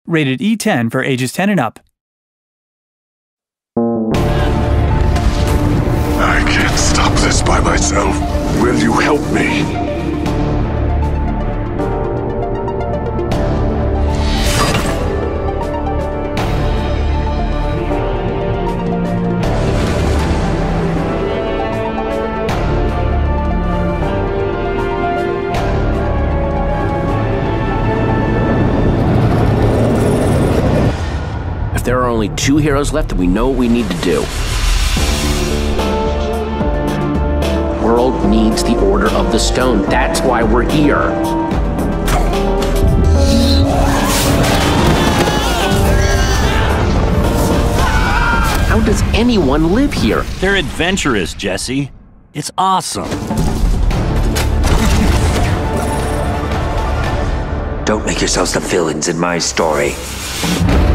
rated E10 for ages 10 and up. I can't stop this by myself. Will you help me? If there are only 2 heroes left, then we know what we need to do. The world needs the Order of the Stone. That's why we're here. How does anyone live here? They're adventurous, Jesse. It's awesome. Don't make yourselves the villains in my story.